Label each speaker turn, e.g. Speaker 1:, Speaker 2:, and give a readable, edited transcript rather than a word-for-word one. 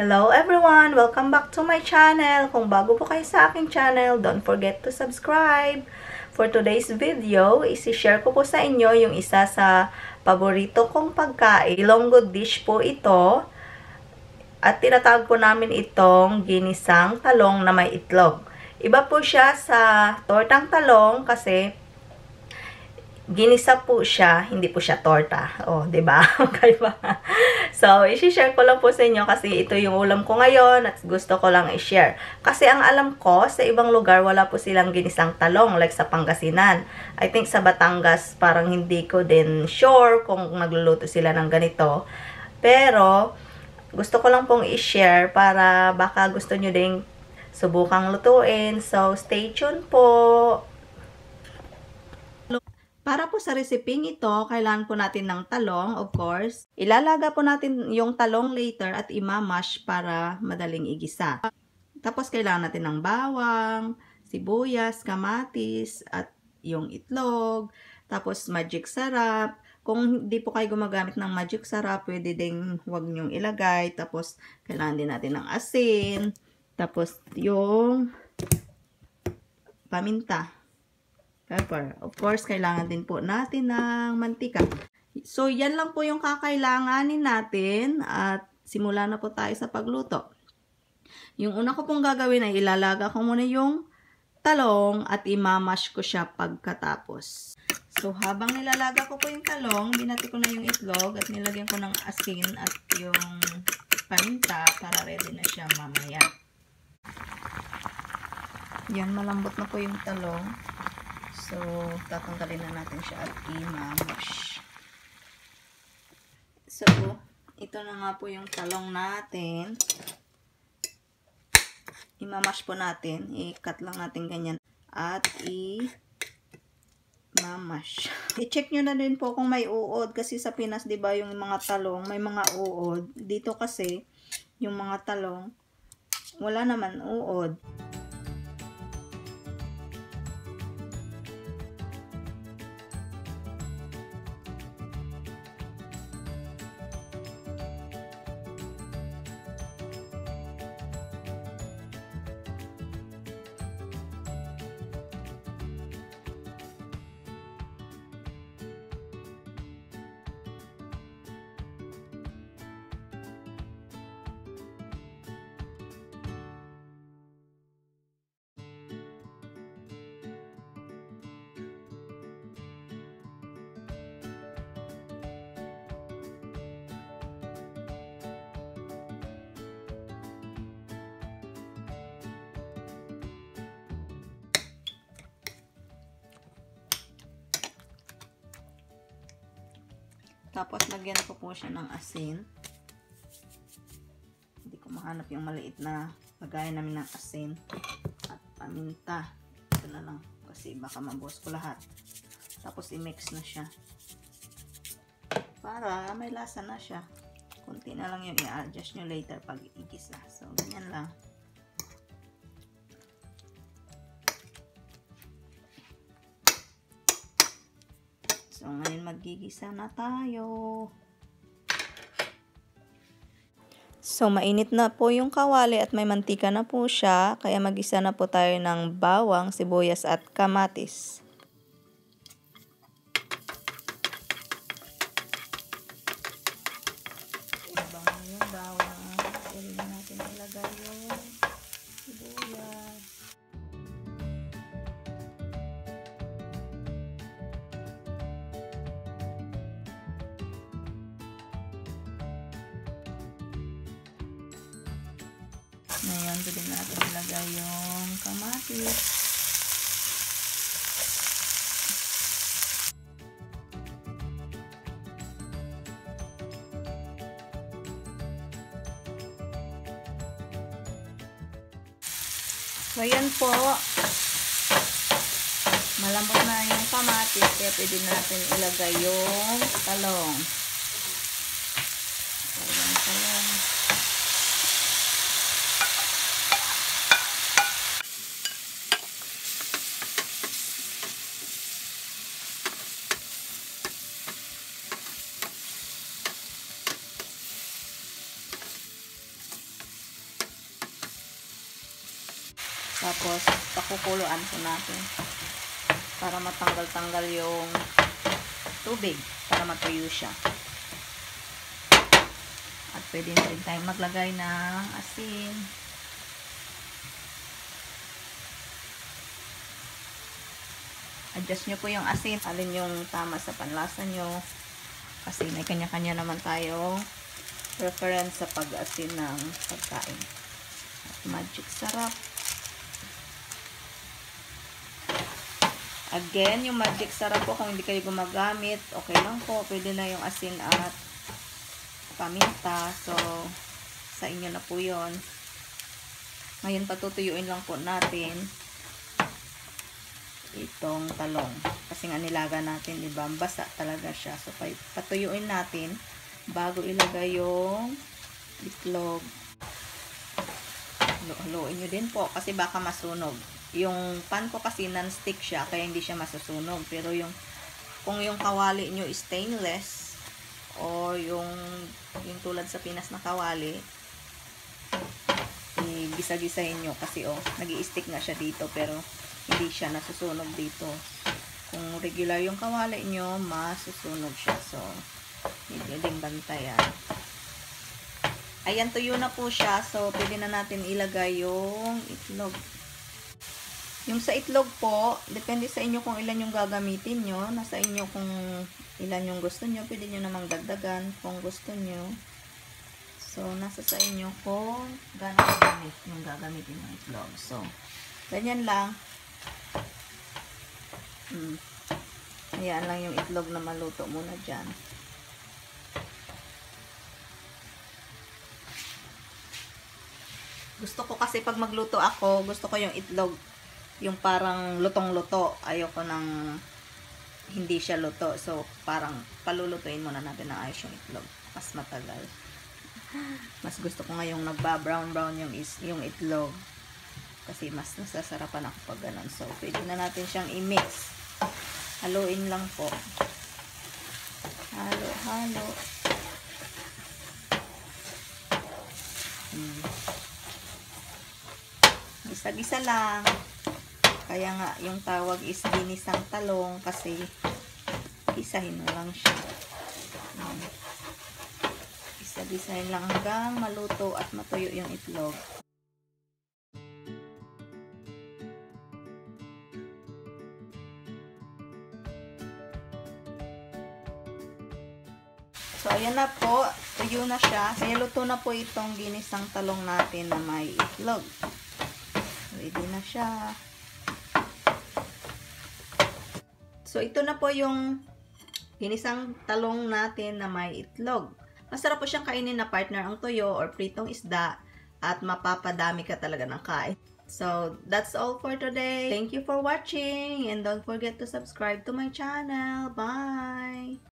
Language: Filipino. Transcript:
Speaker 1: Hello everyone! Welcome back to my channel. Kung bago po kayo sa aking channel, don't forget to subscribe. For today's video, isi-share ko po sa inyo yung isa sa paborito kong pagkain. Ilonggo dish po ito. At tinatawag po namin itong ginisang talong na may itlog. Iba po siya sa tortang talong kasi ginisa po siya, hindi po siya torta. Oh, 'di ba? Okay ba? So, i-share ko lang po sa inyo kasi ito yung ulam ko ngayon at gusto ko lang i-share. Kasi ang alam ko, sa ibang lugar wala po silang ginisang talong like sa Pangasinan. I think sa Batangas parang hindi ko din sure kung nagluluto sila ng ganito. Pero gusto ko lang pong i-share para baka gusto nyo ding subukang lutuin. So, stay tuned po. Para po sa reseping ito, kailangan po natin ng talong, of course. Ilalaga po natin yung talong later at imamash para madaling igisa. Tapos kailangan natin ng bawang, sibuyas, kamatis, at yung itlog. Tapos magic sarap. Kung hindi po kayo gumagamit ng magic sarap, pwede ding huwag nyong ilagay. Tapos kailangan din natin ng asin. Tapos yung paminta. Pepper. Of course, kailangan din po natin ng mantika. So, yan lang po yung kakailanganin natin at simula na po tayo sa pagluto. Yung una ko pong gagawin ay ilalaga ko muna yung talong at imamash ko siya pagkatapos. So, habang nilalaga ko po yung talong, binati ko na yung itlog at nilagyan ko ng asin at yung paminta para ready na siya mamaya. Yan, malambot na po yung talong. So, tatanggalin na natin siya at i-mash. So, ito na nga po yung talong natin. I-mash po natin. I-cut lang natin ganyan. At i-mash. I-check nyo na din po kung may uod. Kasi sa Pinas, di ba, yung mga talong, may mga uod. Dito kasi, yung mga talong, wala naman uod. Tapos, lagyan ko po siya ng asin. Hindi ko mahanap yung maliit na lagayan namin ng asin. At paminta. Ito na lang. Kasi baka mabuhos ko lahat. Tapos, i-mix na siya. Para may lasa na siya. Kunti na lang yung i-adjust nyo later pag igisa. So, ganyan lang. So, ngayon magigisa na tayo. So, mainit na po yung kawali at may mantika na po siya. Kaya magisa na po tayo ng bawang, sibuyas at kamatis. Ibang yung bawang. Pwede na natin ilagay yung sibuyas. Ngayon, pwede natin ilagay yung kamatis. So, yan po. Malambot na yung kamatis, kaya pwede natin ilagay yung talong. So, yung talong. Tapos, pakukuluan po natin para matanggal-tanggal yung tubig para matuyo siya. At pwede na rin tayong maglagay ng asin. Adjust nyo po yung asin. Alin yung tama sa panlasa nyo. Kasi may kanya-kanya naman tayo preference sa pag-asin ng pagkain. At magic sarap. Again, yung magic sarap po, kung hindi kayo gumagamit, okay lang po. Pwede na yung asin at paminta. So, sa inyo na po yun. Ngayon, patutuyuin lang po natin itong talong. Kasi nga nilaga natin, diba? Basa talaga siya. So, patuyuin natin bago ilagay yung itlog. Haluin nyo din po kasi baka masunog. Yung pan ko kasi non-stick siya, kaya hindi siya masusunog. Pero kung yung kawali nyo is stainless, o yung tulad sa Pinas na kawali, gisa-gisahin nyo kasi nag-i-stick na siya dito, pero hindi siya nasusunog dito. Kung regular yung kawali nyo, masusunog siya. So, hindi din bantayan. Ayan, tuyo na po siya. So, pwede na natin ilagay yung itlog. Yung sa itlog po, depende sa inyo kung ilan yung gagamitin nyo. Nasa inyo kung ilan yung gusto nyo. Pwede nyo namang dagdagan kung gusto nyo. So, nasa sa inyo kung gano'ng gamit yung gagamitin ng itlog. So, ganyan lang. Ayan lang yung itlog na maluto muna dyan. Gusto ko kasi pag magluto ako, gusto ko yung itlog yung parang lutong-luto. Ayoko nang hindi siya luto. So, parang palulutuin muna natin na ayos yung itlog. Mas matagal. Mas gusto ko ngayong nagba-brown-brown yung itlog. Kasi mas nasasarapan ako pag ganun. So, pwede na natin siyang i-mix. Haluin lang po. Halo-halo. Gisa-gisa lang. Kaya nga, yung tawag is ginisang talong kasi isahin mo lang siya. Isa-gisahin lang hanggang maluto at matuyo yung itlog. So, ayan na po. Tuyo na siya. Kaya luto na po itong ginisang talong natin na may itlog. Ready na siya. So, ito na po yung ginisang talong natin na may itlog. Masarap po siyang kainin na partner ang tuyo or pritong isda at mapapadami ka talaga ng kain. So, that's all for today. Thank you for watching and don't forget to subscribe to my channel. Bye!